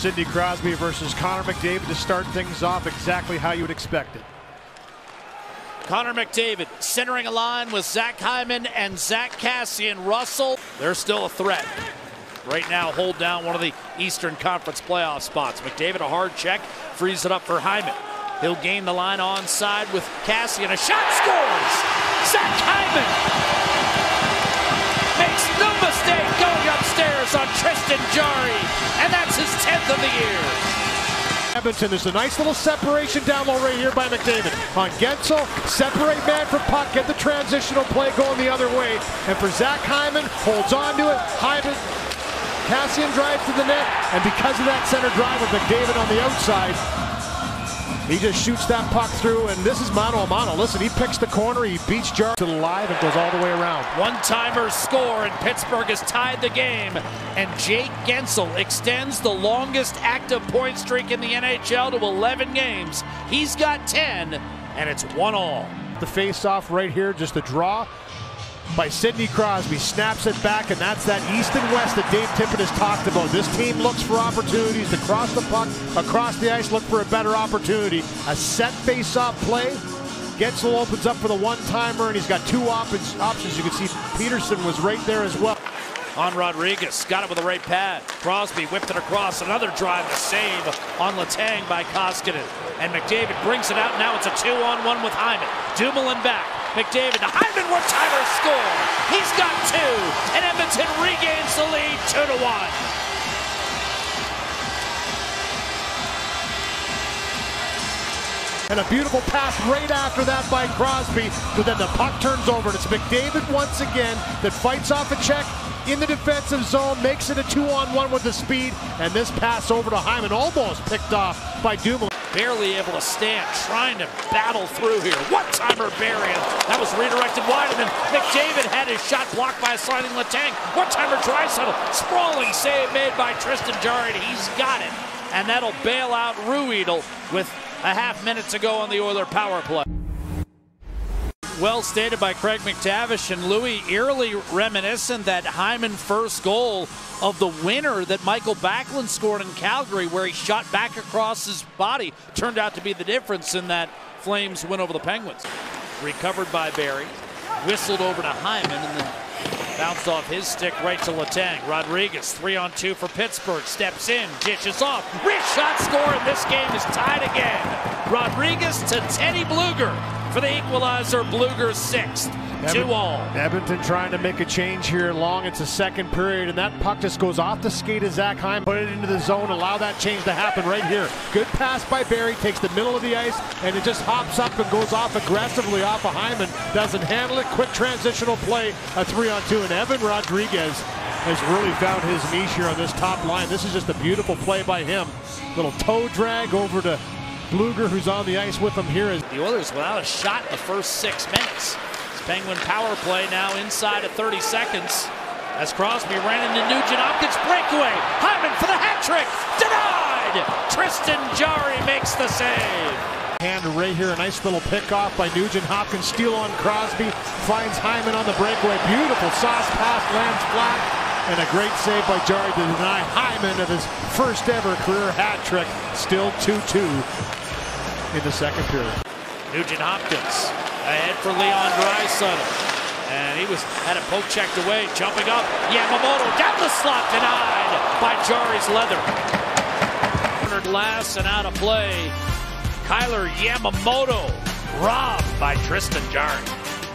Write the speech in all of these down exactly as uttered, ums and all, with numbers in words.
Sidney Crosby versus Connor McDavid to start things off exactly how you would expect it. Connor McDavid centering a line with Zach Hyman and Zach Kassian. Russell, they're still a threat. Right now, hold down one of the Eastern Conference playoff spots. McDavid, a hard check, frees it up for Hyman. He'll gain the line onside with Kassian. A shot, scores! Zach Hyman makes no mistake going upstairs on Tristan Jarry, and that's his tenth of the year. Edmonton, there's a nice little separation down low right here by McDavid. On Gensel, separate man from puck, get the transitional play going the other way. And for Zach Hyman, holds on to it. Hyman, Kassian drives to the net, and because of that center drive with McDavid on the outside, he just shoots that puck through, and this is mano a mano. Listen, he picks the corner, he beats Jarry to the live, and goes all the way around. One-timer score, and Pittsburgh has tied the game, and Jake Gensel extends the longest active point streak in the N H L to eleven games. He's got ten, and it's one all. The face-off right here, just a draw by Sidney Crosby, snaps it back, and that's that east and west that Dave Tippett has talked about. This team looks for opportunities to cross the puck, across the ice, look for a better opportunity. A set face-off play. Gensel opens up for the one-timer, and he's got two op options. You can see Peterson was right there as well. On Rodriguez, got it with the right pad. Crosby whipped it across, another drive to save on Letang by Koskinen. And McDavid brings it out, now it's a two-on-one with Hyman. Dumoulin back. McDavid to Hyman, one-timer score. He's got two, and Edmonton regains the lead two to one. And a beautiful pass right after that by Crosby, but then the puck turns over, and it's McDavid once again that fights off a check in the defensive zone, makes it a two-on-one with the speed, and this pass over to Hyman almost picked off by Dumoulin. Barely able to stand, trying to battle through here. One-timer Berrien. That was redirected wide, and then McDavid had his shot blocked by a sliding Letang. One-timer Draisaitl. Sprawling save made by Tristan Jarry. He's got it. And that'll bail out Ruedel with a half minute to go on the Oiler power play. Well stated by Craig McTavish, and Louis eerily reminiscent that Hyman first goal of the winner that Michael Backlund scored in Calgary, where he shot back across his body, turned out to be the difference in that Flames win over the Penguins. Recovered by Barry, whistled over to Hyman, and then bounced off his stick right to Letang. Rodriguez, three on two for Pittsburgh, steps in, dishes off, wrist shot, score, and this game is tied again. Rodriguez to Teddy Bluger for the equalizer. Bluger sixth, two all. Edmonton trying to make a change here long. It's a second period, and that puck just goes off the skate of Zach Hyman. Put it into the zone, allow that change to happen right here. Good pass by Barry, takes the middle of the ice, and it just hops up and goes off aggressively off of Hyman. Doesn't handle it, quick transitional play, a three on two, and Evan Rodriguez has really found his niche here on this top line. This is just a beautiful play by him. Little toe drag over to Bluger, who's on the ice with him here. Is the Oilers without a shot in the first six minutes. This Penguin power play now inside of thirty seconds. As Crosby ran into Nugent Hopkins, breakaway. Hyman for the hat trick. Denied! Tristan Jarry makes the save. Hand right here, a nice little pick off by Nugent Hopkins. Steal on Crosby, finds Hyman on the breakaway. Beautiful sauce pass, lands flat, and a great save by Jarry to deny Hyman of his first ever career hat trick. Still two two in the second period. Nugent Hopkins ahead for Leon Draisaitl, and he was had it poke checked away, jumping up. Yamamoto down the slot, denied by Jarry's leather. Cornered last and out of play. Kyler Yamamoto robbed by Tristan Jarry.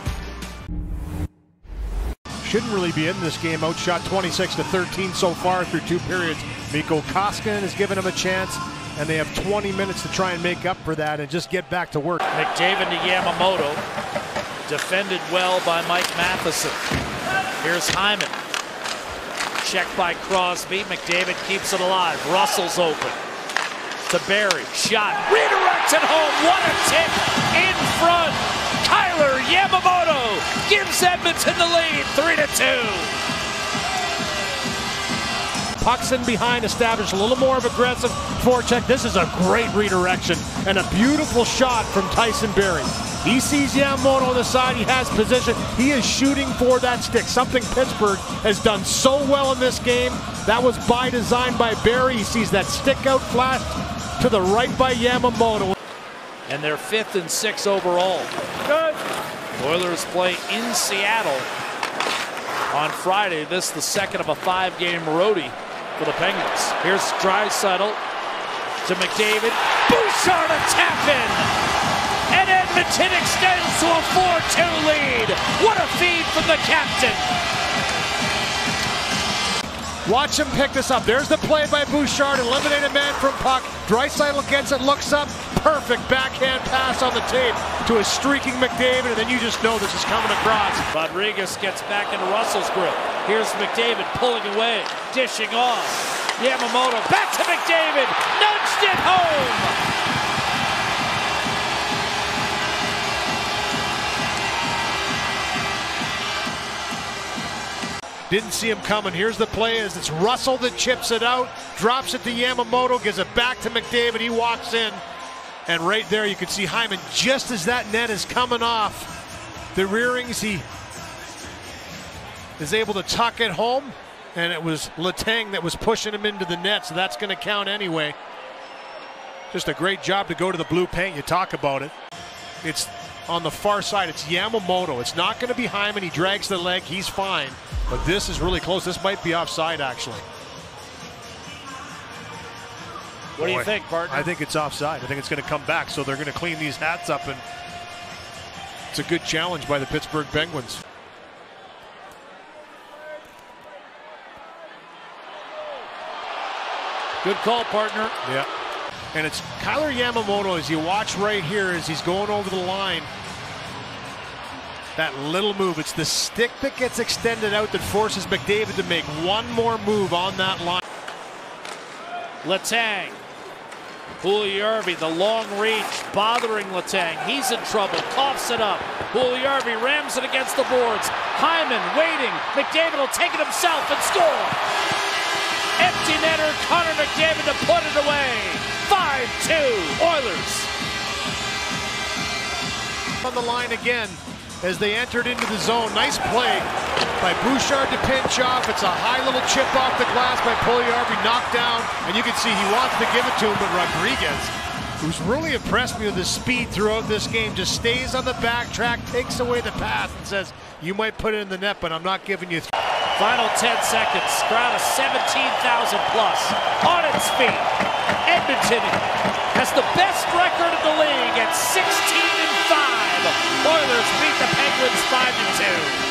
Shouldn't really be in this game. Outshot twenty-six to thirteen so far through two periods. Mikko Koskinen has given him a chance, and they have twenty minutes to try and make up for that and just get back to work. McDavid to Yamamoto. Defended well by Mike Matheson. Here's Hyman. Checked by Crosby. McDavid keeps it alive. Russell's open. To Barry. Shot. Redirected home. What a tip in front. Kyler Yamamoto gives Edmonton the lead, three to two. Pucks in behind, establish a little more of aggressive forecheck. This is a great redirection and a beautiful shot from Tyson Barrie. He sees Yamamoto on the side. He has position. He is shooting for that stick, something Pittsburgh has done so well in this game. That was by design by Barry. He sees that stick out flashed to the right by Yamamoto. And they're fifth and sixth overall. Good. Oilers play in Seattle on Friday. This is the second of a five-game roadie for the Penguins. Here's Draisaitl to McDavid. Bouchard a tap in. And Edmonton extends to a four two lead. What a feed from the captain. Watch him pick this up. There's the play by Bouchard. Eliminate a man from puck. Draisaitl gets it, looks up. Perfect backhand pass on the tape to a streaking McDavid, and then you just know this is coming across. Rodriguez gets back into Russell's grip. Here's McDavid pulling away, dishing off. Yamamoto back to McDavid. Nudged it home. Didn't see him coming. Here's the play as it's Russell that chips it out, drops it to Yamamoto, gives it back to McDavid. He walks in, and right there you can see Hyman just as that net is coming off the rearings. He is able to tuck it home, and it was Letang that was pushing him into the net, so that's going to count anyway. Just a great job to go to the blue paint. You talk about it. It's on the far side. It's Yamamoto. It's not going to be Hyman. He drags the leg. He's fine. But this is really close. This might be offside, actually. What Boy, do you think, partner? I think it's offside. I think it's going to come back, so they're going to clean these hats up, and it's a good challenge by the Pittsburgh Penguins. Good call, partner. Yeah. And it's Kyler Yamamoto, as you watch right here as he's going over the line. That little move, it's the stick that gets extended out that forces McDavid to make one more move on that line. Letang. Puljujarvi, the long reach, bothering Letang. He's in trouble, coughs it up. Puljujarvi rams it against the boards. Hyman waiting. McDavid will take it himself and score. Empty netter, Connor McDavid to put it away. five two, Oilers. On the line again as they entered into the zone. Nice play by Bouchard to pinch off. It's a high little chip off the glass by Puljujarvi, knocked down, and you can see he wants to give it to him, but Rodriguez, who's really impressed me with his speed throughout this game, just stays on the backtrack, takes away the pass, and says, you might put it in the net, but I'm not giving you. Final ten seconds, crowd of seventeen thousand plus, on its feet. Edmonton has the best record in the league at sixteen and five. Oilers beat the Penguins five to two.